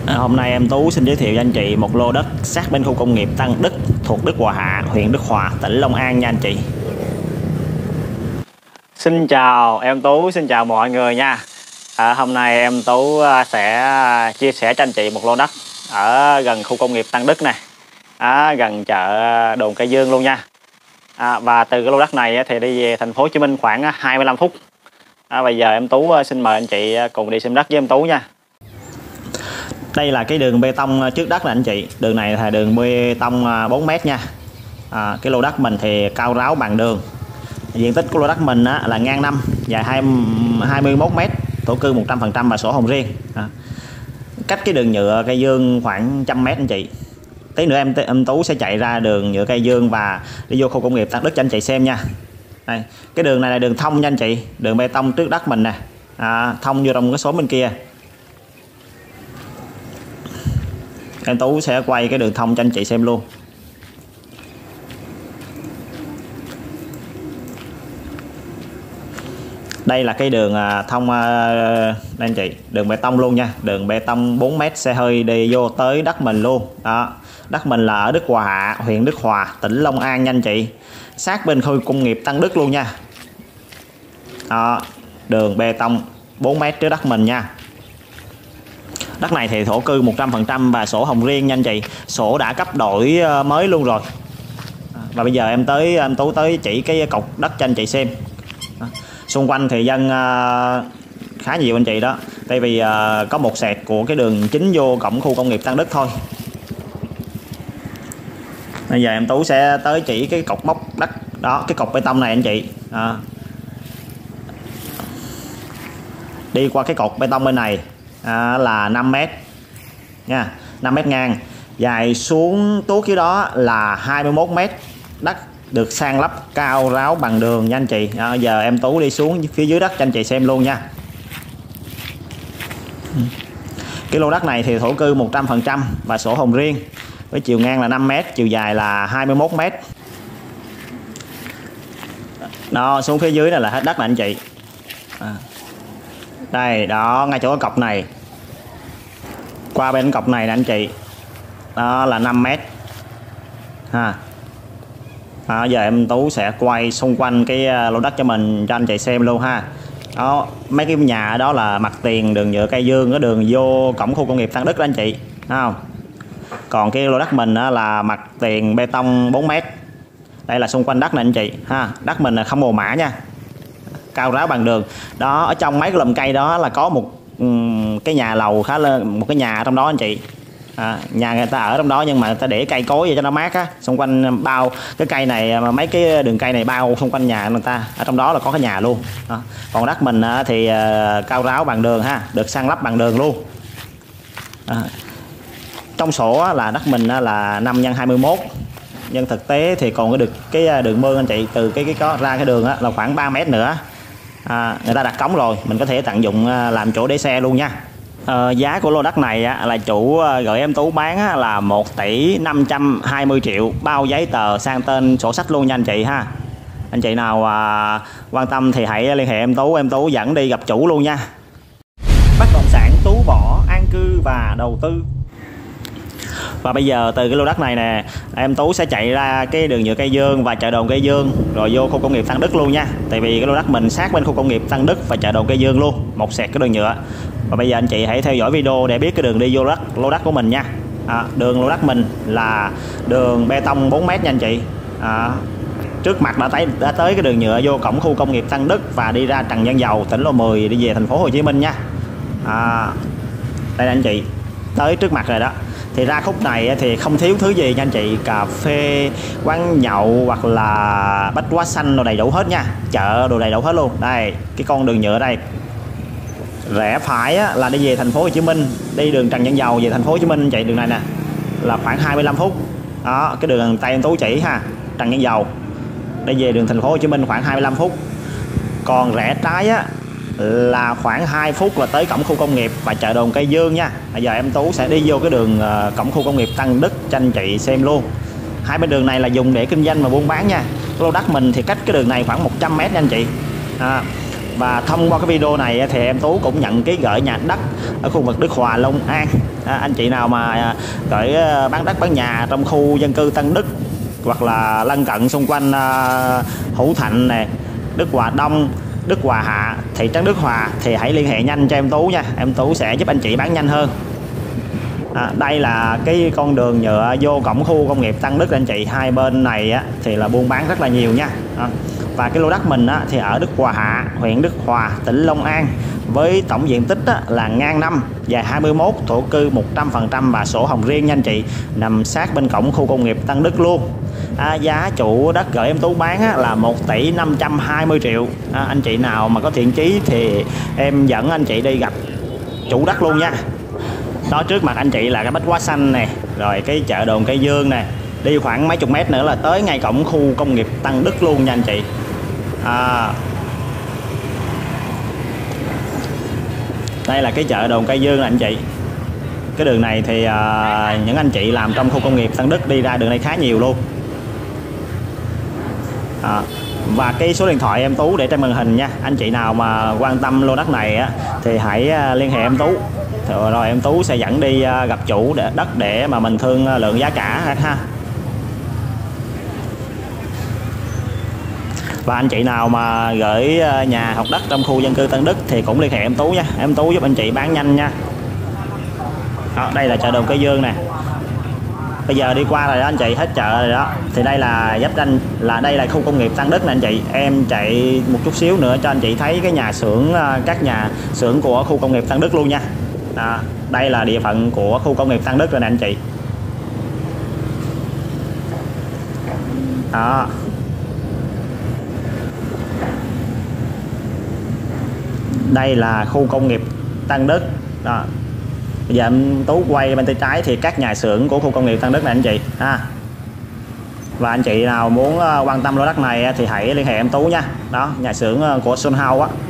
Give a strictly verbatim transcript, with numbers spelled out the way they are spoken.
À, hôm nay em Tú xin giới thiệu cho anh chị một lô đất sát bên khu công nghiệp Tân Đức thuộc Đức Hòa Hạ, huyện Đức Hòa, tỉnh Long An nha anh chị. Xin chào em Tú, xin chào mọi người nha. À, hôm nay em Tú sẽ chia sẻ cho anh chị một lô đất ở gần khu công nghiệp Tân Đức này, à, gần chợ Đồn Cây Dương luôn nha. À, và từ cái lô đất này thì đi về thành phố Hồ Chí Minh khoảng hai mươi lăm phút. À, bây giờ em Tú xin mời anh chị cùng đi xem đất với em Tú nha. Đây là cái đường bê tông trước đất nè anh chị. Đường này là đường bê tông bốn mét nha. À, cái lô đất mình thì cao ráo bằng đường. Diện tích của lô đất mình á, là ngang năm, dài hai mươi mốt mét, thổ cư một trăm phần trăm và sổ hồng riêng. À, cách cái đường nhựa Cây Dương khoảng trăm mét anh chị. Tí nữa em em Tú sẽ chạy ra đường nhựa Cây Dương và đi vô khu công nghiệp Tân Đức cho anh chị xem nha. Đây, cái đường này là đường thông nha anh chị, đường bê tông trước đất mình nè, à, thông vô trong cái số bên kia. Em Tú sẽ quay cái đường thông cho anh chị xem luôn. Đây là cái đường thông đây anh chị, đường bê tông luôn nha, đường bê tông bốn mét, xe hơi đi vô tới đất mình luôn. Đó, đất mình là ở Đức Hòa Hạ, huyện Đức Hòa, tỉnh Long An nha anh chị, sát bên khu công nghiệp Tân Đức luôn nha. Đó, đường bê tông bốn mét trước đất mình nha. Đất này thì thổ cư một trăm phần trăm và sổ hồng riêng nha anh chị, sổ đã cấp đổi mới luôn rồi. Và bây giờ em tới em Tú tới chỉ cái cột đất cho anh chị xem. Xung quanh thì dân khá nhiều anh chị đó, tại vì có một sẹt của cái đường chính vô cổng khu công nghiệp Tân Đức thôi. Bây giờ em Tú sẽ tới chỉ cái cột mốc đất đó, cái cột bê tông này anh chị. À, đi qua cái cột bê tông bên này à, là năm mét nha, năm mét ngang, dài xuống tuốt dưới đó là hai mươi mốt mét. Đất được san lấp cao ráo bằng đường nha anh chị. À, giờ em Tú đi xuống phía dưới đất cho anh chị xem luôn nha. Cái lô đất này thì thổ cư một trăm phần trăm và sổ hồng riêng, với chiều ngang là năm mét, chiều dài là hai mươi mốt mét. Đó, xuống phía dưới này là hết đất nè anh chị. À, đây đó, ngay chỗ cái cọc này, qua bên cọc này nè anh chị, đó là năm mét ha. À, giờ em Tú sẽ quay xung quanh cái lô đất cho mình cho anh chị xem luôn ha. Đó, mấy cái nhà đó là mặt tiền đường nhựa Cây Dương, cái đường vô cổng khu công nghiệp Tân Đức đó anh chị, thấy không? Còn cái lô đất mình là mặt tiền bê tông bốn mét. Đây là xung quanh đất này anh chị ha. Đất mình là không mồ mã nha, cao ráo bằng đường. Đó, ở trong mấy cái lùm cây đó là có một um, cái nhà lầu khá lớn, một cái nhà ở trong đó anh chị. À, nhà người ta ở trong đó nhưng mà người ta để cây cối vậy cho nó mát á, xung quanh bao cái cây này, mấy cái đường cây này bao xung quanh nhà người ta, ở trong đó là có cái nhà luôn. Đó. Còn đất mình thì uh, cao ráo bằng đường ha, được san lấp bằng đường luôn. À, trong sổ là đất mình là năm nhân hai mươi mốt, nhưng thực tế thì còn cái được cái đường mương anh chị, từ cái cái có ra cái đường là khoảng ba mét nữa. À, người ta đặt cống rồi, mình có thể tận dụng làm chỗ để xe luôn nha. À, giá của lô đất này á, là chủ gửi em Tú bán á, là một tỷ năm trăm hai mươi triệu, bao giấy tờ sang tên sổ sách luôn nha anh chị ha. Anh chị nào à, quan tâm thì hãy liên hệ em Tú, em Tú dẫn đi gặp chủ luôn nha. Bất động sản Tú Võ an cư và đầu tư. Và bây giờ từ cái lô đất này nè, em Tú sẽ chạy ra cái đường nhựa Cây Dương và chợ Đồn Cây Dương, rồi vô khu công nghiệp Tân Đức luôn nha. Tại vì cái lô đất mình sát bên khu công nghiệp Tân Đức và chợ Đồn Cây Dương luôn, một sẹt cái đường nhựa. Và bây giờ anh chị hãy theo dõi video để biết cái đường đi vô đất lô đất của mình nha. À, đường lô đất mình là đường bê tông bốn mét nha anh chị. À, trước mặt đã tới đã tới cái đường nhựa vô cổng khu công nghiệp Tân Đức và đi ra Trần Văn Dầu, tỉnh Lô mười, đi về thành phố Hồ Chí Minh nha. À, đây là anh chị, tới trước mặt rồi đó. Thì ra khúc này thì không thiếu thứ gì nha anh chị, cà phê, quán nhậu hoặc là bách hóa xanh đồ đầy đủ hết nha, chợ đồ đầy đủ hết luôn. Đây, cái con đường nhựa đây. Rẽ phải á, là đi về thành phố Hồ Chí Minh, đi đường Trần Văn Dầu về thành phố Hồ Chí Minh chạy đường này nè, là khoảng hai mươi lăm phút. Đó, cái đường tay em Tú chỉ ha, Trần Văn Dầu đi về đường thành phố Hồ Chí Minh khoảng hai mươi lăm phút. Còn rẽ trái á là khoảng hai phút là tới cổng khu công nghiệp và chợ Đồn Cây Dương nha. Bây giờ em Tú sẽ đi vô cái đường uh, cổng khu công nghiệp Tân Đức cho anh chị xem luôn. Hai bên đường này là dùng để kinh doanh và buôn bán nha. Lô đất mình thì cách cái đường này khoảng một trăm mét nha anh chị. À, Và thông qua cái video này thì em Tú cũng nhận ký gửi nhà đất ở khu vực Đức Hòa, Long An. À, anh chị nào mà gửi bán đất bán nhà trong khu dân cư Tân Đức hoặc là lân cận xung quanh uh, Hữu Thạnh này, Đức Hòa Đông, Đức Hòa Hạ, thị trấn Đức Hòa thì hãy liên hệ nhanh cho em Tú nha. Em Tú sẽ giúp anh chị bán nhanh hơn. À, đây là cái con đường nhựa vô cổng khu công nghiệp Tân Đức anh chị. Hai bên này á, thì là buôn bán rất là nhiều nha. À, và cái lô đất mình á, thì ở Đức Hòa Hạ, huyện Đức Hòa, tỉnh Long An, với tổng diện tích á, là ngang năm, dài hai mươi mốt, thổ cư một trăm phần trăm và sổ hồng riêng nha anh chị, nằm sát bên cổng khu công nghiệp Tân Đức luôn. À, giá chủ đất gửi em Tú bán á, là một tỷ năm trăm hai mươi triệu. À, anh chị nào mà có thiện chí thì em dẫn anh chị đi gặp chủ đất luôn nha. Đó, trước mặt anh chị là cái Bách Hóa Xanh này, rồi cái chợ đồn Cây Dương này, đi khoảng mấy chục mét nữa là tới ngay cổng khu công nghiệp Tân Đức luôn nha anh chị. À, đây là cái chợ đồn Cây Dương này anh chị. Cái đường này thì à, những anh chị làm trong khu công nghiệp Tân Đức đi ra đường này khá nhiều luôn. À, và cái số điện thoại em Tú để trên màn hình nha. Anh chị nào mà quan tâm lô đất này á, thì hãy liên hệ em Tú, rồi em Tú sẽ dẫn đi gặp chủ để đất để mà mình thương lượng giá cả ha. Và anh chị nào mà gửi nhà hoặc đất trong khu dân cư Tân Đức thì cũng liên hệ em Tú nha. Em Tú giúp anh chị bán nhanh nha. Đó, đây là chợ đồn Cây Dương nè. Bây giờ đi qua rồi đó anh chị, hết chợ rồi đó. Thì đây là giáp ranh, là đây là khu công nghiệp Tân Đức nè anh chị. Em chạy một chút xíu nữa cho anh chị thấy cái nhà xưởng, các nhà xưởng của khu công nghiệp Tân Đức luôn nha. Đó, đây là địa phận của khu công nghiệp Tân Đức rồi nè anh chị. Đó. Đây là khu công nghiệp Tân Đức. Đó. Bây giờ em Tú quay bên tay trái thì các nhà xưởng của khu công nghiệp Tân Đức này anh chị ha. Và anh chị nào muốn quan tâm lô đất này thì hãy liên hệ em Tú nha. Đó, nhà xưởng của Sun House á.